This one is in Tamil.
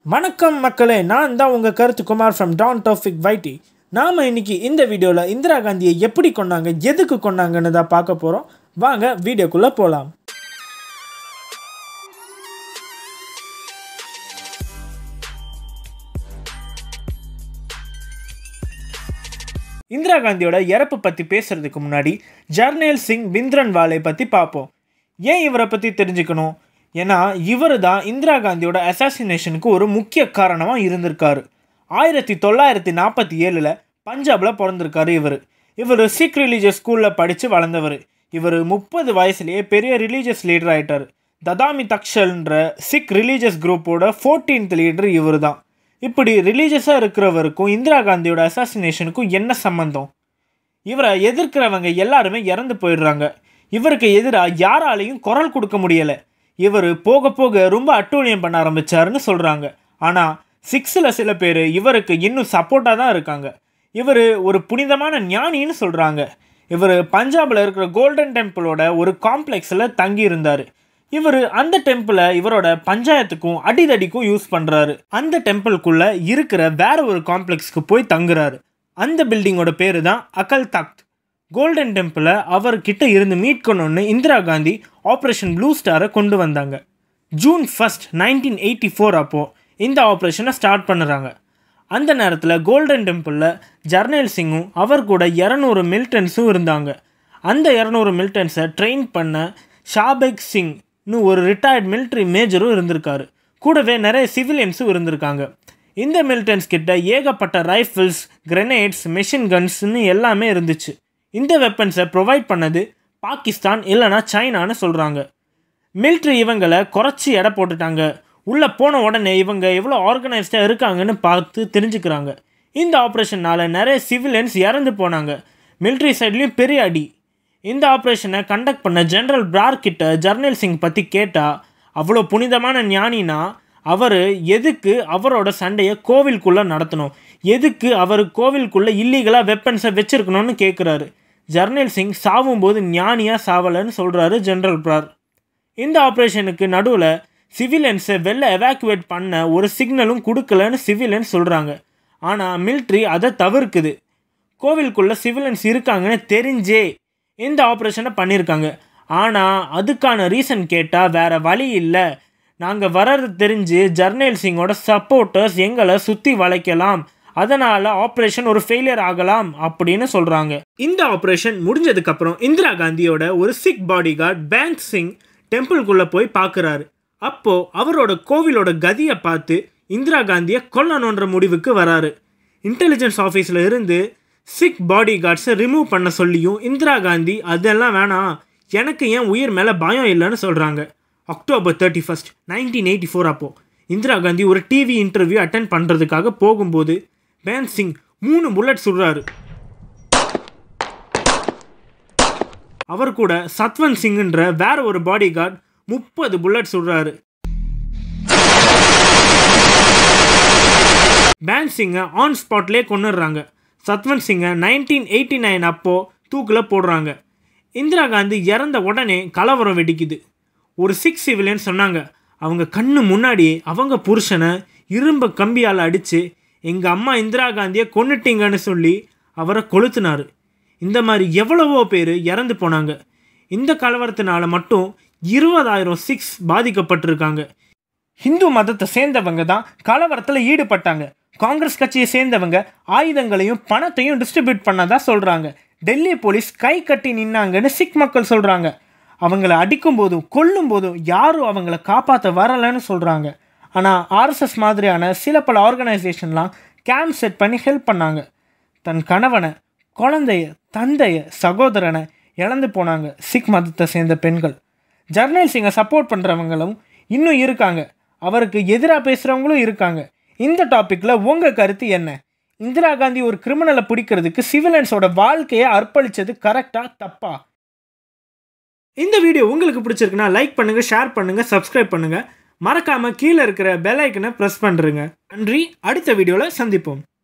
வணக்கம் மக்களே, நான் தான் உங்கள் கருத்து குமார் ஃப்ரம் டான் டாபிக் வைட்டி. நாம் இன்னைக்கு இந்த வீடியோவில் இந்திரா காந்தியை எப்படி கொண்டாங்க, எதுக்கு கொண்டாங்கன்னு தான் பார்க்க போகிறோம். வாங்க வீடியோக்குள்ளே போகலாம். இந்திரா காந்தியோட இறப்பு பற்றி பேசுகிறதுக்கு முன்னாடி ஜர்னைல் சிங் பிந்த்ரன்வாலே பற்றி பார்ப்போம். ஏன் இவரை பற்றி தெரிஞ்சுக்கணும்? ஏன்னா இவர் தான் இந்திரா காந்தியோட அசாசினேஷனுக்கு ஒரு முக்கிய காரணமாக இருந்திருக்காரு. 1947 பஞ்சாபில் பிறந்திருக்காரு. இவர் சிக் ரிலீஜியஸ் ஸ்கூலில் படித்து வளர்ந்தவர். இவர் 30 வயசுலேயே பெரிய ரிலீஜியஸ் லீடர் ஆகிட்டார். ததாமி தக்ஷல்ன்ற சிக் ரிலீஜியஸ் குரூப்போட 14th லீடர் இவர் தான். இப்படி ரிலீஜியஸாக இருக்கிறவருக்கும் இந்திரா காந்தியோட அசாசினேஷனுக்கும் என்ன சம்பந்தம்? இவரை எதிர்க்கிறவங்க எல்லாருமே இறந்து போயிடுறாங்க. இவருக்கு எதிராக யாராலையும் குரல் கொடுக்க முடியலை. இவர் போக போக ரொம்ப அட்டூழியம் பண்ண ஆரம்பித்தாருன்னு சொல்கிறாங்க. ஆனால் சிக்ஸில் சில பேர் இவருக்கு இன்னும் சப்போர்ட்டாக தான் இருக்காங்க. இவர் ஒரு புனிதமான ஞானின்னு சொல்கிறாங்க. இவர் பஞ்சாபில் இருக்கிற கோல்டன் டெம்பிளோட ஒரு காம்ப்ளெக்ஸில் தங்கியிருந்தார். இவர் அந்த டெம்பிளை இவரோட பஞ்சாயத்துக்கும் அடிதடிக்கும் யூஸ் பண்ணுறாரு. அந்த டெம்பிள்குள்ளே இருக்கிற வேற ஒரு காம்ப்ளெக்ஸ்க்கு போய் தங்குறாரு. அந்த பில்டிங்கோட பேர் தான் அட்டாcked. கோல்டன் டெம்பிளை அவர்கிட்ட இருந்து மீட்கணும்னு இந்திரா காந்தி ஆப்ரேஷன் ப்ளூ ஸ்டாரை கொண்டு வந்தாங்க. June 1, 1984 அப்போது இந்த ஆப்ரேஷனை ஸ்டார்ட் பண்ணுறாங்க. அந்த நேரத்தில் கோல்டன் டெம்பிளில் ஜர்னைல் சிங்கும் அவர் கூட 200 மிலிட்டன்ஸும் இருந்தாங்க. அந்த 200 மிலிட்டன்ஸை ட்ரெயின் பண்ண ஷாபெக் சிங்னு ஒரு ரிட்டையர்ட் மிலிட்ரி மேஜரும் இருந்திருக்காரு. கூடவே நிறைய சிவிலியன்ஸும் இருந்திருக்காங்க. இந்த மிலிட்டன்ஸ் கிட்ட ஏகப்பட்ட ரைஃபிள்ஸ், கிரெனேட்ஸ், மெஷின் கன்ஸ்னு எல்லாமே இருந்துச்சு. இந்த வெப்பன்ஸை ப்ரொவைட் பண்ணது பாகிஸ்தான் இல்லைனா சைனான்னு சொல்கிறாங்க. மிலிட்ரி இவங்களை குறைச்சி எடை போட்டுட்டாங்க. உள்ளே போன உடனே இவங்க எவ்வளோ ஆர்கனைஸ்டாக இருக்காங்கன்னு பார்த்து தெரிஞ்சுக்கிறாங்க. இந்த ஆப்ரேஷனால் நிறைய சிவிலியன்ஸ் இறந்து போனாங்க. மிலிட்ரி சைட்லேயும் பெரிய அடி. இந்த ஆப்ரேஷனை கண்டக்ட் பண்ண ஜெனரல் பிரார் கிட்ட ஜர்னைல் சிங் பற்றி கேட்டால், அவ்வளோ புனிதமான ஞானினா அவர் எதுக்கு அவரோட சண்டையை கோவிலுக்குள்ளே நடத்தணும், எதுக்கு அவர் கோவிலுக்குள்ளே இல்லீகலாக வெப்பன்ஸை வச்சுருக்கணும்னு கேட்குறாரு. ஜர்னைல் சிங் சாவும்போது ஞானியாக சாவலைன்னு சொல்கிறாரு ஜெனரல் பிரார். இந்த ஆப்ரேஷனுக்கு நடுவில் சிவிலியன்ஸை வெளில எவாக்குவேட் பண்ண ஒரு சிக்னலும் கொடுக்கலன்னு சிவிலியன்ஸ் சொல்கிறாங்க. ஆனால் மிலிட்ரி அதை தவிர்க்குது. கோவிலுக்குள்ளே சிவிலியன்ஸ் இருக்காங்கன்னு தெரிஞ்சே இந்த ஆப்ரேஷனை பண்ணியிருக்காங்க. ஆனால் அதுக்கான ரீசன் கேட்டால் வேறு வழி இல்லை, நாங்கள் வர்றது தெரிஞ்சு ஜர்னைல் சிங்கோட சப்போர்ட்டர்ஸ் எங்களை சுற்றி வளைக்கலாம், அதனால் ஆப்ரேஷன் ஒரு ஃபெயிலியர் ஆகலாம் அப்படின்னு சொல்கிறாங்க. இந்த ஆப்ரேஷன் முடிஞ்சதுக்கப்புறம் இந்திரா காந்தியோட ஒரு சிக் பாடி கார்டு பேந்த் சிங் டெம்பிள்குள்ளே போய் பார்க்குறாரு. அப்போது அவரோட கோவிலோட கதியை பார்த்து இந்திரா காந்தியை கொல்லணுன்ற முடிவுக்கு வராரு. இன்டெலிஜென்ஸ் ஆஃபீஸில் இருந்து சிக் பாடி கார்ட்ஸை ரிமூவ் பண்ண சொல்லியும் இந்திரா காந்தி அதெல்லாம் வேணாம், எனக்கு ஏன் உயிர் மேலே பயம் இல்லைன்னு சொல்கிறாங்க. October 31, 1984 அப்போது இந்திரா காந்தி ஒரு டிவி இன்டர்வியூ அட்டென்ட் பண்ணுறதுக்காக போகும்போது பேந்த் சிங் 3 புல்லட் சுடுறாரு. அவர் கூட சத்வந்த் சிங்ன்ற வேற ஒரு பாடி கார்டு 30 புல்லட் சுடுறாரு. பேந்த் சிங்கை ஆன் ஸ்பாட்லேயே கொண்டுடுறாங்க. சத்வந்த் சிங்கை 1989 அப்போது தூக்கில் போடுறாங்க. இந்திரா காந்தி இறந்த உடனே கலவரம் வெடிக்குது. ஒரு சிக் சிவிலியன் சொன்னாங்க, அவங்க கண்ணு முன்னாடியே அவங்க புருஷனை இரும்பு கம்பியால் அடித்து எங்கள் அம்மா இந்திரா காந்தியை கொன்னுட்டீங்கன்னு சொல்லி அவரை கொளுத்துனார். இந்த மாதிரி எவ்வளவோ பேர் இறந்து போனாங்க. இந்த கலவரத்தினால மட்டும் 20,000 சிக்ஸ் பாதிக்கப்பட்டிருக்காங்க. ஹிந்து மதத்தை சேர்ந்தவங்க தான் கலவரத்தில் ஈடுபட்டாங்க. காங்கிரஸ் கட்சியை சேர்ந்தவங்க ஆயுதங்களையும் பணத்தையும் டிஸ்ட்ரிபியூட் பண்ணதா சொல்கிறாங்க. டெல்லி போலீஸ் கை கட்டி நின்னாங்கன்னு சிக் மக்கள் சொல்கிறாங்க. அவங்கள அடிக்கும் போதும் கொல்லும் போதும் யாரும் அவங்கள காப்பாற்ற வரலைன்னு சொல்கிறாங்க. ஆனால் ஆர்எஸ்எஸ் மாதிரியான சில பல ஆர்கனைசேஷன்லாம் கேம்ப் செட் பண்ணி ஹெல்ப் பண்ணாங்க. தன் கணவனை, குழந்தைய, தந்தைய, சகோதரனை இழந்து போனாங்க சிக் மதத்தை சேர்ந்த பெண்கள். ஜர்னைல் சிங்கை சப்போர்ட் பண்ணுறவங்களும் இன்னும் இருக்காங்க, அவருக்கு எதிராக பேசுகிறவங்களும் இருக்காங்க. இந்த டாப்பிக்கில் உங்கள் கருத்து என்ன? இந்திரா காந்தி ஒரு கிரிமினலை பிடிக்கிறதுக்கு சிவிலியன்ஸோட வாழ்க்கையை அர்ப்பணித்தது கரெக்டாக தப்பா? இந்த வீடியோ உங்களுக்கு பிடிச்சிருக்குன்னா லைக் பண்ணுங்கள், ஷேர் பண்ணுங்கள், சப்ஸ்கிரைப் பண்ணுங்கள். மறக்காமல் கீழே இருக்கிற பெல் ஐக்கனை ப்ரெஸ் பண்ணுறேங்க. நன்றி. அடுத்த வீடியோவில் சந்திப்போம்.